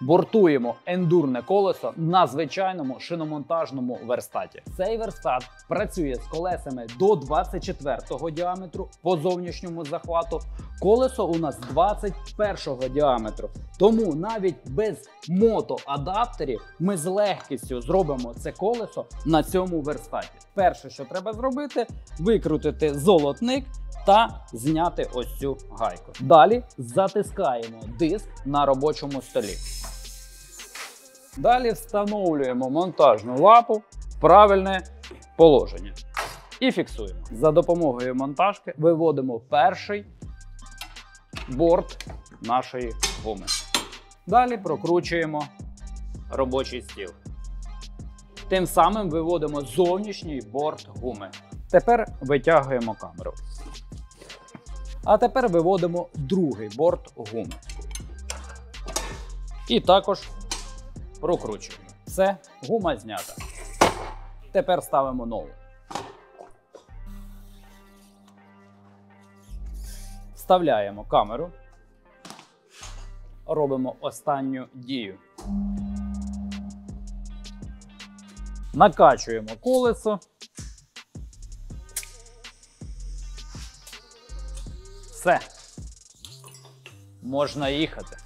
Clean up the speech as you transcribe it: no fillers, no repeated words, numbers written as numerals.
Бортуємо ендурне колесо на звичайному шиномонтажному верстаті. Цей верстат працює з колесами до 24-го діаметру по зовнішньому захвату. Колесо у нас 21-го діаметру. Тому навіть без мотоадаптерів ми з легкістю зробимо це колесо на цьому верстаті. Перше, що треба зробити, викрутити золотник та зняти ось цю гайку. Далі затискаємо диск на робочому столі. Далі встановлюємо монтажну лапу в правильне положення і фіксуємо. За допомогою монтажки виводимо перший борт нашої гуми. Далі прокручуємо робочий стіл. Тим самим виводимо зовнішній борт гуми. Тепер витягуємо камеру. А тепер виводимо другий борт гуми. І також прокручуємо. Все, гума знята. Тепер ставимо нову. Вставляємо камеру. Робимо останню дію. Накачуємо колесо. Все. Можна їхати.